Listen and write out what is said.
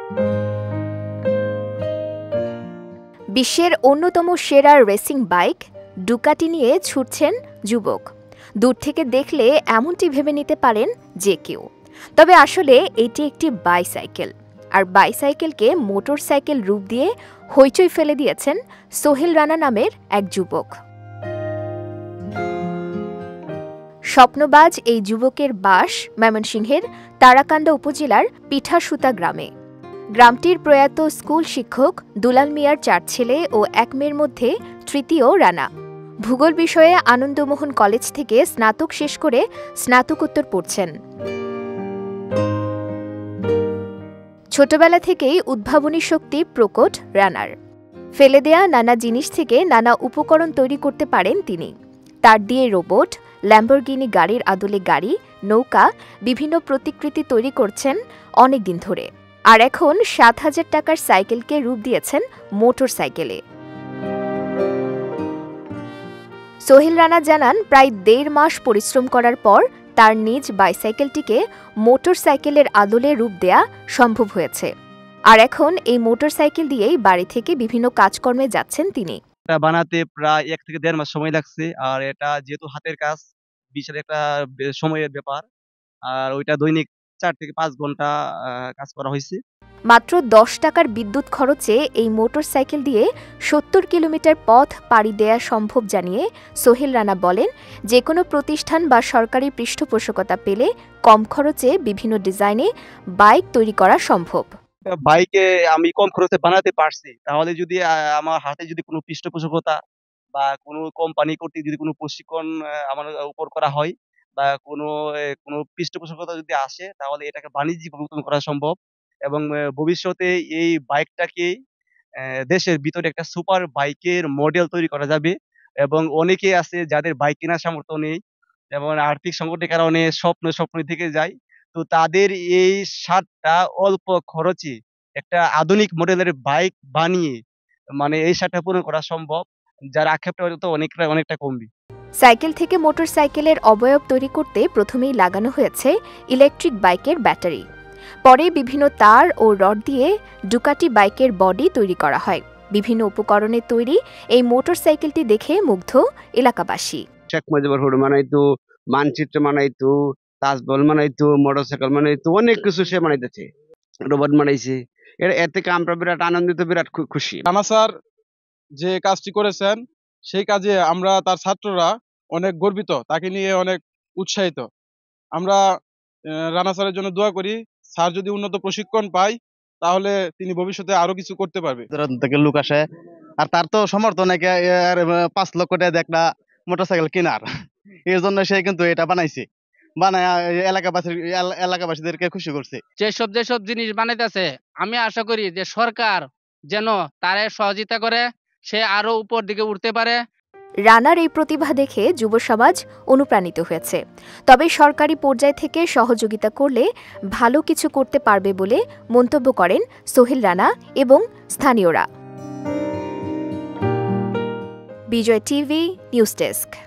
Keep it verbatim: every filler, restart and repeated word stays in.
বিশ্বের অন্যতম সেরা রেসিং বাইক ডুকাটি নিয়ে ছুটছেন যুবক। দূর থেকে দেখলে এমনটি ভেবে নিতে পারেন যে কেউ, তবে আসলে এটি একটি বাইসাইকেল। আর বাইসাইকেলকে মোটরসাইকেল রূপ দিয়ে হইচই ফেলে দিয়েছেন সোহেল রানা নামের এক যুবক। স্বপ্নবাজ এই যুবকের বাস ময়মনসিংহের তারাকান্দা উপজেলার পিঠাসুতা গ্রামে। গ্রামটির প্রয়াত স্কুল শিক্ষক দুলাল মিয়ার চার ছেলে ও এক মেয়ের মধ্যে তৃতীয় রানা। ভূগোল বিষয়ে আনন্দমোহন কলেজ থেকে স্নাতক শেষ করে স্নাতকোত্তর পড়ছেন। ছোটবেলা থেকেই উদ্ভাবনী শক্তি প্রকট রানার। ফেলে দেয়া নানা জিনিস থেকে নানা উপকরণ তৈরি করতে পারেন তিনি। তার দিয়ে রোবট, ল্যাম্বরগিনি গাড়ির আদলে গাড়ি, নৌকা, বিভিন্ন প্রতিকৃতি তৈরি করছেন অনেকদিন ধরে। আর এখন সাত হাজার টাকার সাইকেলকে রূপ দিয়েছেন মোটর সাইকেলে। সোহেল রানা জানান, প্রায় দেড় মাস পরিশ্রম করার পর তার নিজ বাইসাইকেলটিকে মোটর সাইকেলের আদলে রূপ দেয়া সম্ভব হয়েছে। আর এখন এই মোটর সাইকেল দিয়েই বাড়ি থেকে বিভিন্ন কাজকর্মে যাচ্ছেন তিনি। এটা বানাতে প্রায় এক থেকে দেড় মাস সময় লাগছে। আর এটা যেহেতু হাতের কাজ, বিশাল একটা সময়ের ব্যাপার। আর ওইটা দৈনিক চার থেকে পাঁচ ঘন্টা কাজ করা হয়েছে। মাত্র দশ টাকার বিদ্যুৎ খরচে এই মোটর সাইকেল দিয়ে সত্তর কিলোমিটার পথ পাড়ি দেয়া সম্ভব জানিয়ে সোহেল রানা বলেন, যে কোনো প্রতিষ্ঠান বা সরকারি পৃষ্ঠপোষকতা পেলে কম খরচে বিভিন্ন ডিজাইনে বাইক তৈরি করা সম্ভব। বাইকে আমি কম খরচে বানাতে পারছি, তাহলে যদি আমার হাতে যদি কোনো পৃষ্ঠপোষকতা বা কোনো কোম্পানি কর্তৃক যদি কোনো প্রশিক্ষণ আমার উপর করা হয় বা কোনো কোনো পৃষ্ঠপোষকতা যদি আসে, তাহলে এটাকে বাণিজ্যিক উন্নয়ন করা সম্ভব। এবং ভবিষ্যতে এই বাইকটাকে দেশের ভিতরে একটা সুপার বাইকের মডেল তৈরি করা যাবে। এবং অনেকে আছে যাদের বাইক কেনার সামর্থ্য নেই এবং আর্থিক সংকটের কারণে স্বপ্ন স্বপ্ন থেকে যায়, তো তাদের এই সারটা অল্প খরচে একটা আধুনিক মডেলের বাইক বানিয়ে মানে এই সারটা পূরণ করা সম্ভব, যার আক্ষেপটা হয়তো অনেকটা অনেকটা কমবে। সাইকেল থেকে মোটর সাইকেলের অবয়ব তৈরি করতে প্রথমেই লাগানো হয়েছে ইলেকট্রিক বাইকের ব্যাটারি। পরে বিভিন্ন তার ও রড দিয়ে ডুকাটি বাইকের বডি তৈরি করা হয়। বিভিন্ন উপকরণের তৈরি এই মোটর সাইকেলটি দেখে মুগ্ধ এলাকাবাসী। শেখ মুজিবুর রহমান বানাইতো, মানচিত্র বানাইতো, তাজবল বানাইতো, মোটরসাইকেল বানাইতো, অনেক কিছু সে বানাইতেছে, রোবট বানাইছে। এর থেকে আমরা বিরাট আনন্দিত, বিরাট খুশি। রানা স্যার যে কাজটি করেছেন সেই কাজে আমরা তার ছাত্ররা অনেক গর্বিত, তাকে নিয়ে অনেক উৎসাহিত। আমরা রানা স্যারের জন্য দোয়া করি, স্যার যদি উন্নত প্রশিক্ষণ পায় তাহলে তিনি ভবিষ্যতে আরো কিছু করতে পারবে। থেকে লোক আসে, আর তার তো সমর্থ নাকি পাঁচ লক্ষ টাকা একটা মোটরসাইকেল কেনার, এর জন্য সে কিন্তু এটা বানাইছে, বানায় এলাকাবাসী এলাকাবাসীদেরকে খুশি করছে। যেসব যেসব জিনিস বানাইতেছে, আমি আশা করি যে সরকার যেন তারে সহযোগিতা করে, সে আরো উপর দিকে উঠতে পারে। রানার এই প্রতিভা দেখে যুব সমাজ অনুপ্রাণিত হয়েছে। তবে সরকারি পর্যায় থেকে সহযোগিতা করলে ভালো কিছু করতে পারবে বলে মন্তব্য করেন সোহেল রানা এবং স্থানীয়রা। Bijoy TV news desk.